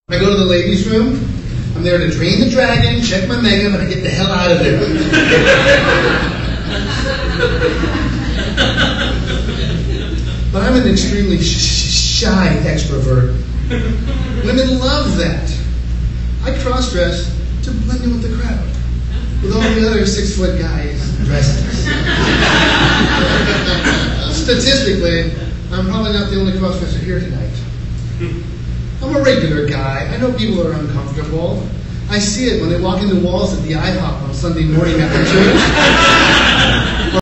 I go to the ladies' room. I'm there to drain the dragon, check my makeup, and I get the hell out of there. But I'm an extremely shy extrovert. Women love that. I cross-dress to blend in with the crowd, with all the other 6-foot guys dresses. Statistically, I'm probably not the only crossdresser here tonight. I'm a regular guy. I know people are uncomfortable. I see it when they walk into walls at the IHOP on Sunday morning after church.